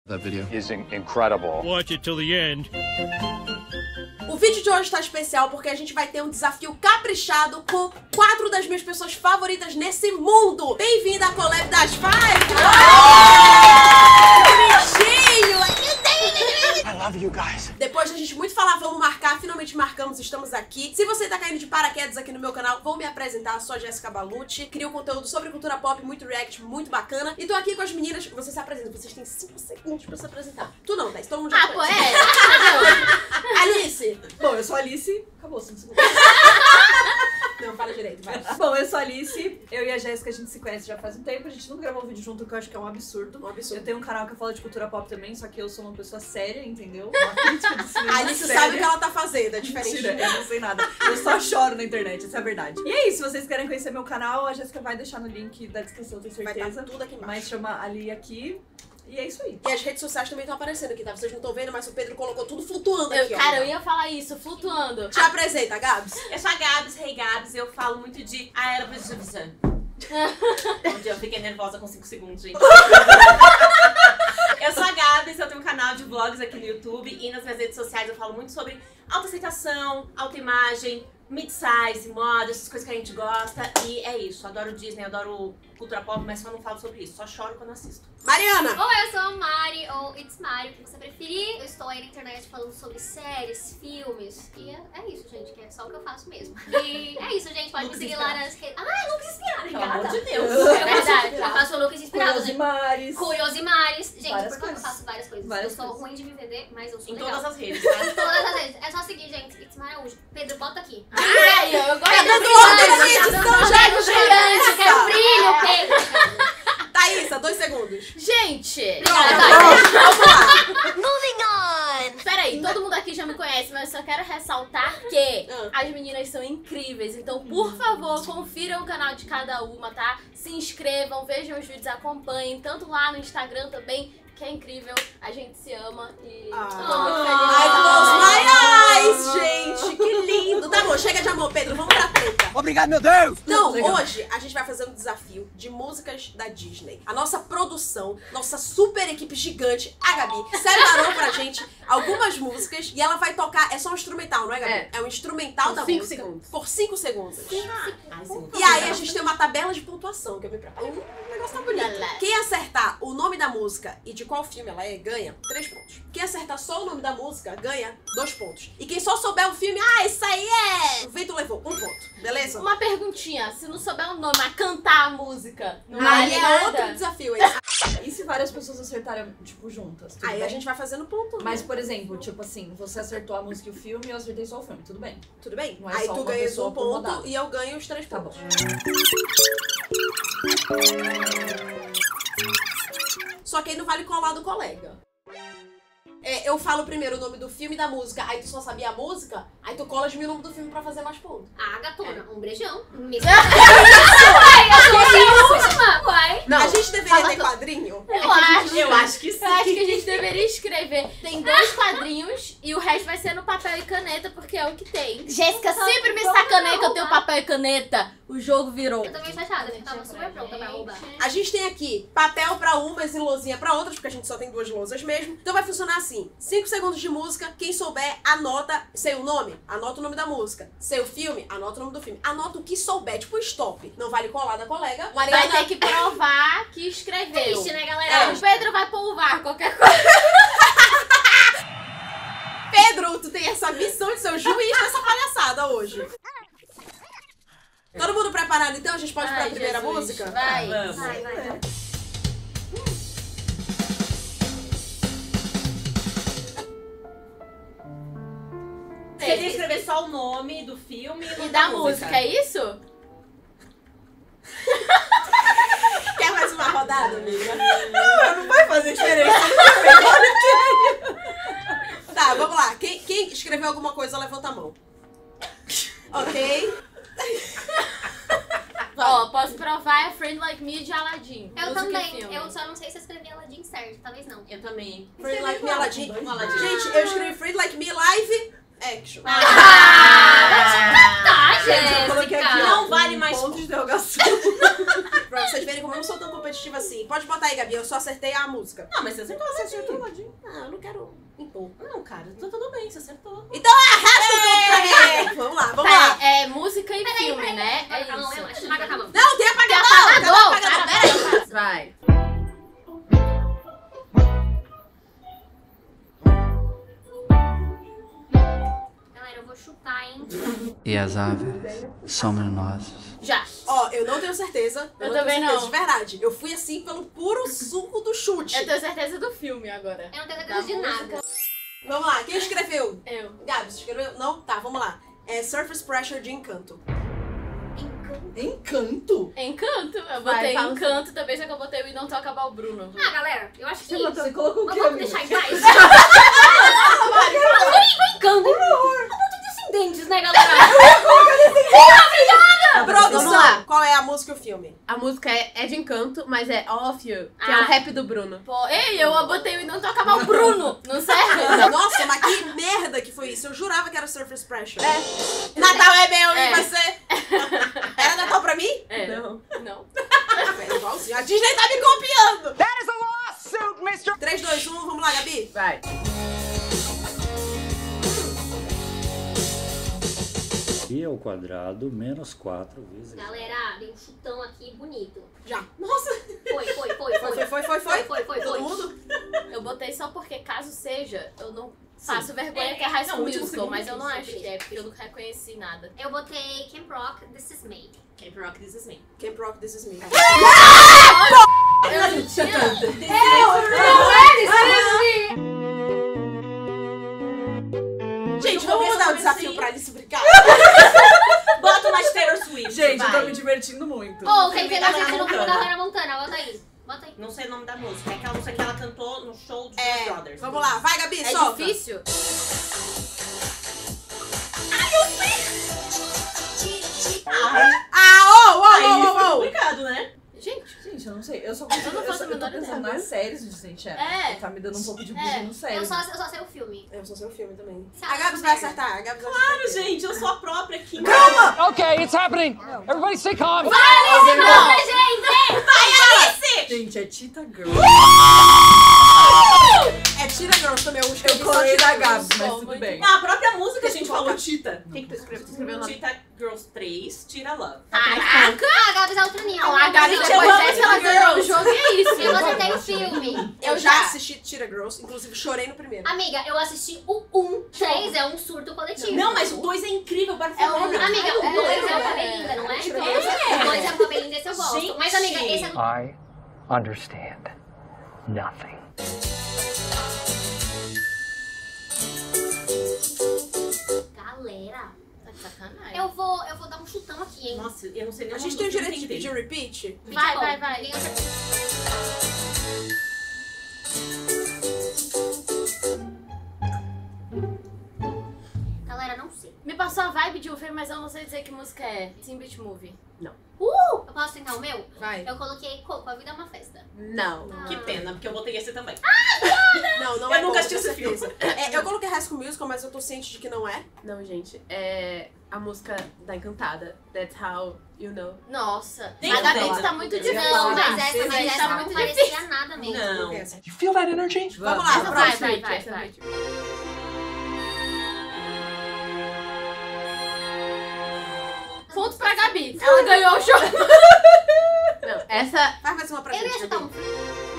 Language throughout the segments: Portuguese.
That video is incredible. Watch it till the end. O vídeo de hoje tá especial porque a gente vai ter um desafio caprichado com 4 das minhas pessoas favoritas nesse mundo. Bem-vinda à collab das 5! Bichinho! I love you guys. Depois da gente muito falar, vamos marcar, finalmente marcamos, estamos aqui. Se você tá caindo de paraquedas aqui no meu canal, vou me apresentar, sou a Jéssica Balucci, crio conteúdo sobre cultura pop, muito react, muito bacana. E tô aqui com as meninas, você se apresenta, vocês têm 5 segundos pra se apresentar. Tu não, Thais, todo mundo já pô, Alice! Bom, eu sou a Alice. Acabou, 5 segundos. Não, fala direito, vai. Bom, eu sou a Alice. Eu e a Jéssica, a gente se conhece já faz um tempo. A gente nunca gravou um vídeo junto, que eu acho que é um absurdo. Um absurdo. Eu tenho um canal que fala de cultura pop também, só que eu sou uma pessoa séria, entendeu? Uma crítica de cinema A Alice séria. sabe o que ela tá fazendo, é diferente. Mentira, eu não sei nada. Eu só choro na internet, essa é a verdade. E é isso, se vocês querem conhecer meu canal, a Jéssica vai deixar no link da descrição, tenho Vai certeza. estar tudo aqui embaixo. Mas chama Ali aqui. E é isso aí. E as redes sociais também estão aparecendo aqui, tá? Vocês não estão vendo, mas o Pedro colocou tudo flutuando aqui, ó. Cara, eu ia falar isso, flutuando. Te apresenta, Gabs. Eu sou a Gabs, Hey Gabs, eu falo muito de aeroposição. Onde eu fiquei nervosa com 5 segundos, gente. Eu sou a Gabs, eu tenho um canal de vlogs aqui no YouTube e nas minhas redes sociais eu falo muito sobre autoaceitação, autoimagem, mid-size, moda, essas coisas que a gente gosta. E é isso, adoro Disney, adoro cultura pop, mas só não falo sobre isso, só choro quando assisto. Mariana. Ou eu sou a Mari, ou It's Mari, o que você preferir. Eu estou aí na internet falando sobre séries, filmes. E é isso, gente, que é só o que eu faço mesmo. E é isso, gente, pode me seguir lá nas redes. Ah, Lucas Inspirado, Pelo amor obrigada. de Deus. É verdade, eu faço Lucas Inspirado. Curiosidades. Curiosidades. Gente, Várias por que eu coisas. faço várias coisas? Várias eu sou coisas. ruim de me vender, mas eu sou Em legal. todas as redes, tá? Em todas as redes. É só seguir, gente. It's Mari Araújo. Pedro, bota aqui. Ai, eu gosto Pedro Eduardo na minha edição, já Quero brilhante, quero brilho, Pedro. Thaísa, 2 segundos. Gente! Vamos lá. Moving on! Peraí, todo mundo aqui já me conhece, mas eu só quero ressaltar que as meninas são incríveis. Então, por favor, confiram o canal de cada uma, tá? Se inscrevam, vejam os vídeos, acompanhem, tanto lá no Instagram também, que é incrível. A gente se ama e eu tô muito feliz. Ai, close my eyes, gente. Que lindo. Tá bom, chega de amor, Pedro. Vamos pra treta. Obrigado, meu Deus! Então, Legal. hoje a gente vai fazer um desafio de músicas da Disney. A nossa produção, nossa super equipe gigante, a Gabi, separou pra gente algumas músicas e ela vai tocar. É só um instrumental, não é, Gabi? É um instrumental da cinco música. segundos. Por 5 segundos. Ai, sim. E aí a gente tem uma tabela de pontuação que eu me preparei. O negócio tá bonito. Quem acertar o nome da música e de qual filme ela é, ganha 3 pontos. Quem acertar só o nome da música, ganha 2 pontos. E quem só souber o filme, isso aí é... O Vento Levou, 1 ponto. Beleza? Uma perguntinha, se não souber o nome, mas cantar a música, não Aí vale é nada? outro desafio aí. E se várias pessoas acertarem, tipo, juntas? Tudo Aí bem? a gente vai fazendo ponto. Mas, por exemplo, tipo assim, você acertou a música e o filme e eu acertei só o filme, tudo bem? Tudo bem? Não é Aí só tu uma ganhas pessoa 1 por ponto rodada. e eu ganho os 3 Tá pontos. bom. Só que aí não vale colar do colega. Eu falo primeiro o nome do filme e da música, aí tu só sabia a música, aí tu cola de mim o nome do filme pra fazer mais pontos. Ah, gatona, um beijão. Mesmo. Uai. Não, A gente deveria fala ter tu- quadrinho? Eu acho. eu acho que sim. Eu acho que a gente deveria escrever. Tem 2 quadrinhos e o resto vai ser no papel e caneta, porque é o que tem. Jéssica sempre me sacaneia que eu tenho papel e caneta. O jogo virou. É Eu tô meio chateada, gente. Tava super pronta pra roubar. A gente tem aqui papel pra umas e lousinha pra outras, porque a gente só tem 2 lousas mesmo. Então vai funcionar assim: 5 segundos de música, quem souber, anota. Sei o nome? Anota o nome da música. Sei o filme? Anota o nome do filme. Anota o que souber, tipo stop. Não vale colar da colega. Vai ter que provar que escreveu. Triste, né, galera? O Pedro vai polvar qualquer coisa. Pedro, tu tem essa missão de ser o juiz dessa palhaçada hoje. Todo mundo preparado então? A gente pode ir pra Ai, primeira Jesus. música? Vai. Vamos. Vai. Você ia escrever só o nome do filme E da música, é isso? Quer mais uma rodada, amiga? Não vai fazer diferença. Tá, vamos lá. Quem escreveu alguma coisa, levanta a mão. Ok? Ó, posso provar, é Friend Like Me de Aladdin. Eu Música e também. filme. Eu só não sei se eu escrevi Aladdin certo. Talvez não. Eu também. Friend Like Me, Aladdin. Aladdin. Gente, eu escrevi Friend Like Me live action. Tá, Gente, eu coloquei aqui, ó, Não vale mais ponto de interrogação. Pra vocês verem como eu não sou tão competitiva competitiva assim. Pode botar aí, Gabi, eu só acertei a música. Não, mas você acertou Você ladinho. acertou ladinho. Ah, eu não quero impor. Não, cara, tá tudo bem, você acertou. Então arrasta o ponto pra mim. Vamos lá, vamos lá. Tá, é música e filme, né? É Calma, isso. calma, calma. Não, tem apagador. Apagador, Cadê o apagador? Pera aí. Vai. Galera, eu vou chutar, hein? E as aves são venenosas. Já. Ó, eu não tenho certeza. Eu não também tenho certeza, não. de verdade. Eu fui assim pelo puro suco do chute. Eu tenho certeza do filme agora. Eu não tenho Da certeza de música. nada. Vamos lá, quem escreveu? Eu. Gabi, você escreveu? Não? Tá, vamos lá. É Surface Pressure de Encanto. Encanto? Encanto. Eu Vai, botei fala Encanto também, só que eu botei o E Não Toca Mal Bruno. Ah, galera, eu acho que... Você colocou o quê, Vamos amiga? deixar em paz? Eu encanto. Eu boto descendentes, né, galera? Produção, qual é a música e o filme? A música é de Encanto, mas é All of You, que é Ah. o rap do Bruno. Pô, ei, eu botei o E Não Toca Mal Bruno. Não serve? Nossa, mas que merda que foi isso. Eu jurava que era Surface Pressure. É. Natal é meu É. e você? Era Natal pra mim? É. Não. Não. É igualzinho. A Disney tá me copiando. That is a lawsuit, Mr. 3, 2, 1, vamos lá, Gabi. Vai. Pi ao quadrado menos 4 vezes. Galera, dei um chutão aqui bonito. Já. Nossa. Foi. Foi. Todo mundo? Eu botei só porque, caso seja, eu não faço vergonha que é High School Não, último Musical, segundo, mas eu não isso, acho que é, porque eu não reconheci nada. Eu botei Camp Rock, This Is Me. Camp Rock, This Is Me. Camp Rock, This Is Me. Eu não tinha. Gente, vamos mudar o desafio pra Alice brincar? Bota uma de Taylor Swift, Gente, eu vai. tô me divertindo muito. Ô, quem tem Hannah assistir no filme da Montana. Hannah Montana, bota aí. Bota aí. Não sei o nome da música. É aquela música que ela cantou no show dos É, Brothers. vamos lá. Vai, Gabi, É solta. difícil? Ah, ô. Complicado, né? Gente, Gente, eu não sei. Eu só Eu consigo. não faço a Eu tô menor pensando ideia. nas séries do Disney Channel. É. Tá me dando um pouco de bug É. no Eu cérebro. só sei o filme. Eu sou seu filme também. Sabe, A Gabi essa vai merda. acertar. A Gabi vai Claro, acertar. gente, eu sou a própria aqui. Okay, it's happening. Everybody stay calm. Gente, é Tita Girl. É Tira Girls também. Eu colei da Gabi, mas Sou tudo muito bem. Na própria música a gente falou Tita. O que tu escreveu? Tu escreveu o nome? Tita Girls 3, Tira Love. caraca! Ah, a Gabi é outra linha. Não, a Gabi Gente, depois eu amo dessa, ela Tita ganhou o Girls. jogo e é isso. Eu acertei o filme. Eu já assisti Tira Girls. Inclusive, chorei no primeiro. Amiga, eu assisti o 1. 3 é um surto coletivo. Não, mas o 2 é incrível, É Barcelona. amiga, o 2 é uma belinda, não é? Então, o 2 é uma belinda, esse eu gosto. Gente. Mas, amiga, esse é do... I understand nothing. Galera, Tá de sacanagem. eu vou dar um chutão aqui, hein? Nossa, eu não sei nem A o gente nome tem o do direito de filme pedir inteiro. repeat? Vai, Bom, vai, vai. ninguém acertou. Galera, não sei. Me passou a vibe de um filme, mas eu não sei dizer que música é. Teen Beach Movie. Eu posso tentar o meu? Vai. Eu coloquei Coco, a vida é uma festa. Não. Que pena, porque eu botei esse também. Não, não Eu é nunca bom, assisti com esse filme. certeza. É, eu coloquei High School Musical, mas eu tô ciente de que não é. Não, gente. É a música da Encantada. That's how you know. Nossa. Nem A Gabi dela. tá muito difícil. Não, tá? mas essa Gente, tá não muito parecia difícil. nada mesmo. Não. You feel that energy? Vamos lá, Vai, Vai, vai, vai, vai. Ponto pra Gabi. Ela ganhou o jogo. Não, essa. Faz mais uma pra Eu ia gente, chutar Gabi. um...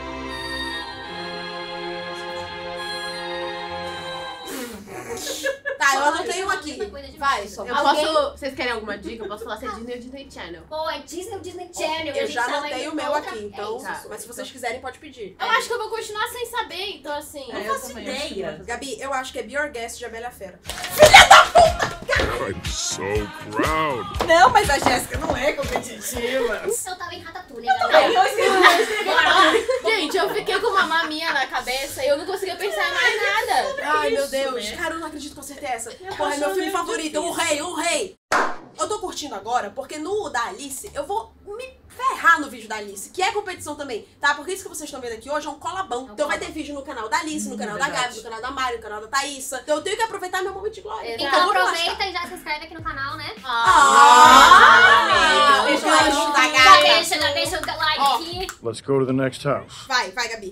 Tá, eu anotei um aqui. Vai, só. Eu posso. Vocês querem alguma dica? Eu posso falar se é Disney ou Disney Channel. Pô, é Disney ou Disney Channel. a Eu gente já tava anotei indo o pra meu outra- aqui, então. É isso. Mas se vocês quiserem, pode pedir. Eu acho que eu vou continuar sem saber, então assim. É, eu faço também, acho que ideia. vai. Gabi, eu acho que é Be Your Guest de Abelha Fera. I'm so proud. Não, mas a Jéssica não é competitiva. Eu tava em Ratatouille, galera. Gente, eu fiquei com uma maminha na cabeça e eu não conseguia pensar em mais nada. Ai, meu isso, Deus. né? Cara, eu não acredito que eu acertei essa. Porra, é meu apaixonei filme por favorito. Eu honrei, eu honrei. Eu tô curtindo agora, porque no da Alice, eu vou me ferrar no vídeo da Alice, que é competição também, tá? Porque isso que vocês estão vendo aqui hoje é um colabão. Então vai ter vídeo no canal da Alice, no canal da verdade. Gabi, no canal da Mari, no canal da Thaísa. Então eu tenho que aproveitar meu momento de glória. Exato. Então Eu vou me aproveita lascar. e já se inscreve aqui no canal, né? Ah, Ah, o beijo da Já gata. deixa o like. Ó, aqui. Let's go to the next house. Vai, Gabi.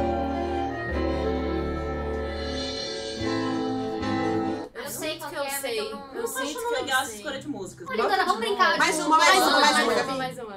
Eu sinto que qual eu é, sei. mas eu não- Eu Tô sinto achando que eu legal essa sei. escolha de músicas. Ô, Lindona, vamos brincar. Mais de uma, música. mais uma.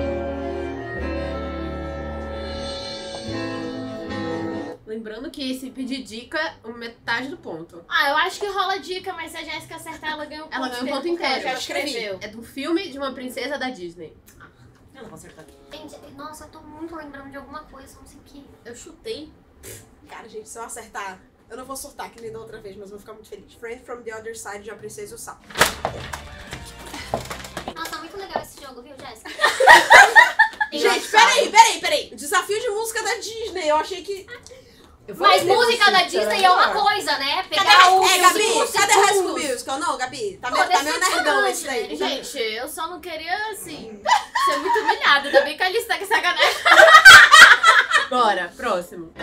Lembrando que se pedir dica, metade do ponto. Ah, eu acho que rola dica, mas se a Jéssica acertar, ela ganha um ponto. Ela ganha um ponto porque inteiro. ela já Eu escrevi. escreveu. É do filme de uma princesa da Disney. Eu não vou acertar. Gente, nossa, eu tô muito lembrando de alguma coisa, não sei o que. Eu chutei. Cara, gente, se eu acertar, eu não vou surtar que nem da outra vez, mas eu vou ficar muito feliz. Friend from the Other Side de A Princesa e o Sapo. Nossa, muito legal esse jogo, viu, Jéssica? Gente, peraí. O desafio de música da Disney, eu achei que... Mas música da Disney é uma coisa, né? Pegar o Gabi, cadê High School Musical? Não, Gabi, tá meio nerdão esse daí. Gente, eu só não queria, assim, ser muito humilhada. Ainda bem que a Alice tá com sacanagem. Bora, próximo.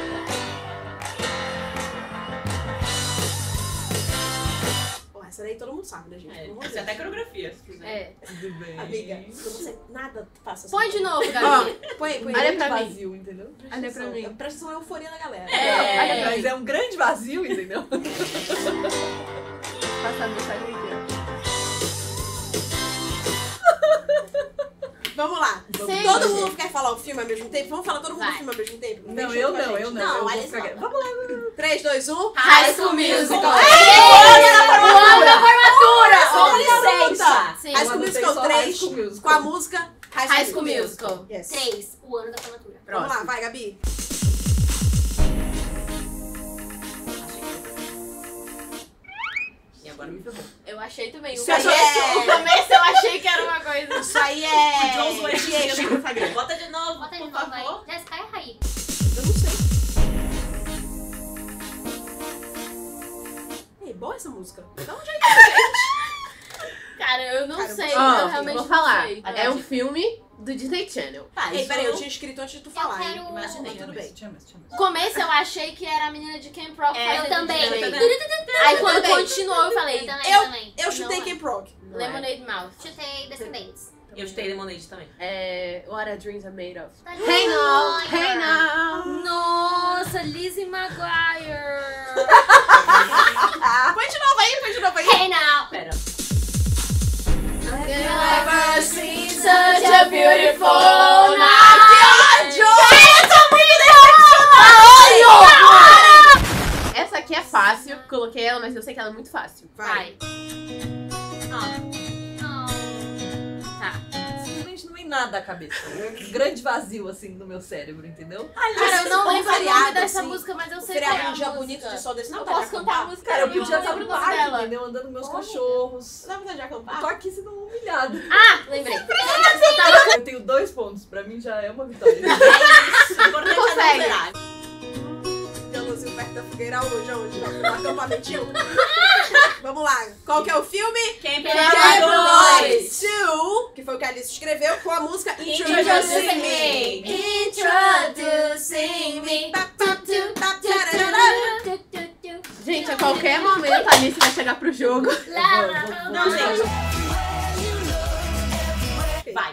Pô, essa daí todo mundo sabe, né, gente? Pelo amor de Isso é Deus. até coreografia, se quiser. É. Tudo bem. Amiga, eu não sei nada, faça assim. Põe de novo, Gabi. Põe. Olha pra mim. Vazio, entendeu? Olha pra mim. Presta atenção na euforia da galera. Mas é um grande vazio, entendeu? Passar mensagem aqui, Vamos lá. Sim. Todo mundo quer falar o filme ao mesmo tempo? Vamos falar todo mundo Vai. do filme ao mesmo tempo? Não, Vem eu junto com a não, gente. eu não. Não, eu vou Alice ficar... não. Vamos lá. 3, 2, 1. High School Musical. O ano da formatura! Só licença! Sim. High School Eu Musical anotei só 3 High School Musical. com a música High School Musical. Yes. 3, o ano da formatura. Vamos lá, vai, Gabi. E agora me ferrou. Eu achei também. Isso aí O começo eu achei que era uma coisa. Isso aí O Jones é... vai Tiesto. no Instagram. Bota de novo, Bota de por novo, vai. favor. Jéssica, erra aí. Eu não sei. Ei, boa essa música. Da onde é Cara, eu não Cara, sei. Ó, eu realmente vou não falar. sei. É um filme do Disney Channel. Tá, Ei, isso peraí, eu eu- tinha escrito antes de tu Eu falar, hein? quero- Imaginei, tudo bem. No começo eu achei que era a menina de Camp Rock. É, Eu fazendo também. Disney. Aí quando também. continuou eu falei, Eu também. Eu chutei Não é. Camp Rock. Não é. Lemonade Mouth. Chutei Descendentes. Eu chutei Lemonade também. É... What a Dreams Are Made Of. Tá Hey now! lindo. Hey now! Nossa, Lizzie McGuire. Põe de novo aí. Hey now! Pera. Never seen such a beautiful night. Essa aqui é fácil. Coloquei ela, mas eu sei que ela é muito fácil. Vai. Simplesmente não vem nada à cabeça. Um grande vazio, assim, no meu cérebro, entendeu? Cara, eu não um lembro o nome feriado, dessa assim, música, mas eu Um sei feriado, qual é a um dia música. bonito de sol desse Não vontade posso de cantar a acampar. música. Cara, eu podia não estar lembro no o nome parque, dela. entendeu? Andando com meus cachorros. Dá vontade de Eu acampar? tô aqui sendo humilhada. Ah, lembrei. Eu tenho 2 pontos. Pra mim já é uma vitória. O importante é não Consegue. zerar. Luzinho perto da fogueira onde? No acampamentinho? Vamos lá. Qual que é o filme? Quem Camp Boys. 2, que foi o que a Alice escreveu, com a música Introducing Me. Introducing me. Gente, a qualquer momento a Alice vai chegar pro jogo. Não, gente. Vai.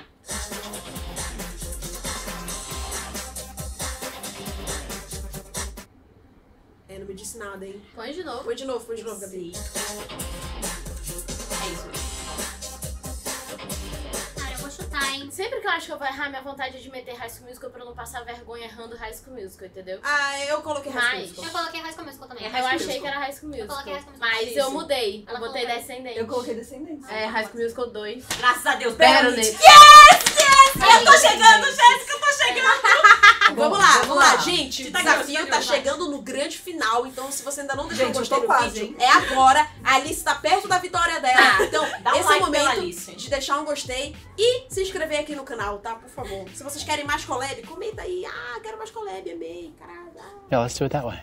É, não me disse nada, hein? Põe de novo. Põe de novo, Gabi. É isso. Cara, eu vou chutar, hein? Sempre que eu acho que eu vou errar, minha vontade é de meter High School Musical pra eu não passar vergonha errando High School Musical, entendeu? Ah, eu coloquei High School Mas- Musical. Eu coloquei High School Musical também. Eu achei que era High School Musical. coloquei High School Musical. Mas Isso. eu mudei. Eu Ela botei colocou. Descendente. Eu coloquei Descendentes. É, High School Musical 2. Graças a Deus. Baronet. Eu tô chegando, Jéssica, eu tô chegando. Vamos lá, gente. O Tá desafio ganhando, tá vai. chegando no grande final, então se você ainda não deixou Gente, o eu gostei tô no quase, vídeo, hein? é agora. A Alice tá perto da vitória dela. Então, Dá um esse é o like pela momento Alice. de deixar um gostei e se inscrever aqui no canal, tá? Por favor. Se vocês querem mais collab, comenta aí. Ah, quero mais collab, amei, caralho. Yeah, let's do it that way.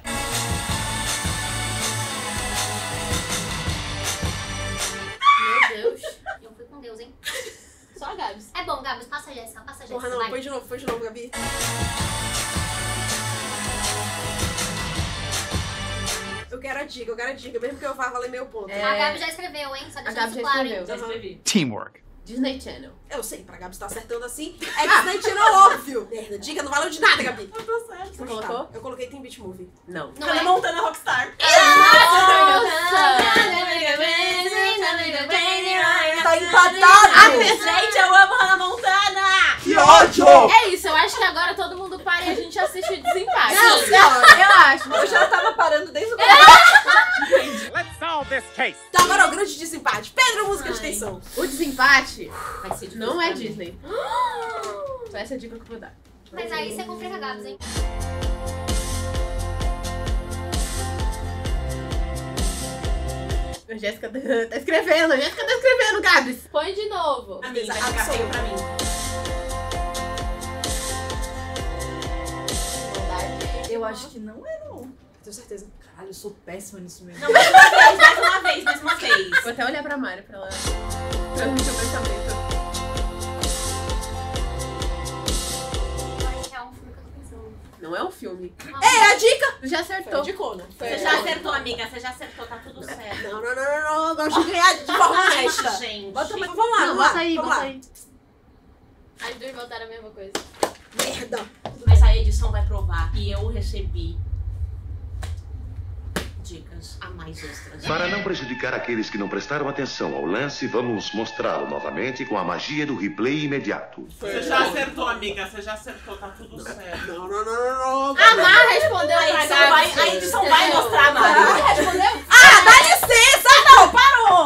Meu Deus. Eu fui com Deus, hein? Só a Gabs. É bom, Gabs, passa a Jéssica, passa a Jéssica. Porra, não, vai. põe de novo, Gabi. Eu quero a dica, mesmo que eu vá valer meu ponto. A Gabi já escreveu, hein? Só A deixando Gabi isso já claro, hein? escreveu. Já escrevi. Teamwork. Disney Channel. Eu sei, pra Gabi estar acertando assim. É Disney Channel, óbvio. Merda, dica não valeu de nada, Gabi. Eu tô certo. Você colocou? Eu coloquei Teen Beach Movie. Não. Não Hannah é? Montana Rockstar. Tá empatado. Gente, eu amo Hannah Montana! Que ódio! É isso, eu acho que agora todo mundo para e a gente assiste o desempate. Não, senhora. Eu acho. Eu já tava parando desde o começo. Let's solve this case. Então agora é o grande desempate. Pedro, música de tensão. O desempate Vai ser difícil não é pra mim. Disney. Essa é a dica que eu vou dar. Mas aí você complica Gabs, hein? A Jéssica tá escrevendo, Gabs. Põe de novo. Pra mim, vai ficar feio pra mim. Eu acho que não é, não. Tenho certeza. Caralho, eu sou péssima nisso mesmo. Não, mais uma vez. Vou até olhar pra Mari pra ela transmitir o pensamento. Acho que é um filme que eu tô pensando. Não é um filme. É, a dica. Tu já Foi acertou. de cona. Você já acertou, amiga. Você já acertou, tá tudo certo. Não. Eu gosto de ganhar de forma honesta. Gente. Vamos lá, Não, vamos lá. bota aí, vamos bota lá. aí. As duas voltaram a mesma coisa. Merda. Mas a edição vai provar que eu recebi dicas a mais extras. Para não prejudicar aqueles que não prestaram atenção ao lance, vamos mostrá-lo novamente com a magia do replay imediato. Você já acertou, amiga. Você já acertou, tá tudo certo. Não. A Mar respondeu A pra edição Gabs. vai, a edição vai mostrar, Mari. Ah, dá licença! Não, parou!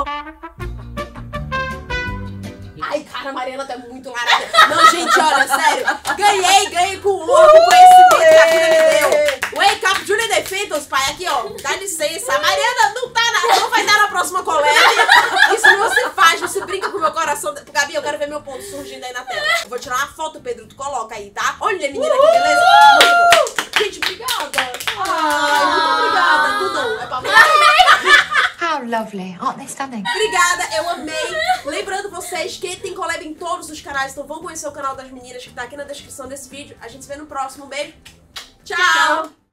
Ai, cara, a Mariana tá muito laranja. Não, gente, olha, sério. Ganhei com honra, com conhecimento que a vida me deu. Wake up, Julia Defeitos, pai. Aqui, ó. Dá licença. A Mariana não vai dar na próxima colégia. Isso não se faz, não se brinca com o meu coração. Gabi, eu quero ver meu ponto surgindo aí na tela. Eu vou tirar uma foto, Pedro, tu coloca aí, tá? Olha, menina, que beleza. Muito bom. Gente, obrigada. Ai, muito obrigada. Tudo. É pra mim. How lovely. Aren't they stunning? Obrigada, eu amei. Lembrando vocês que tem collab em todos os canais, então vão conhecer o canal das meninas que tá aqui na descrição desse vídeo. A gente se vê no próximo. Beijo. Tchau.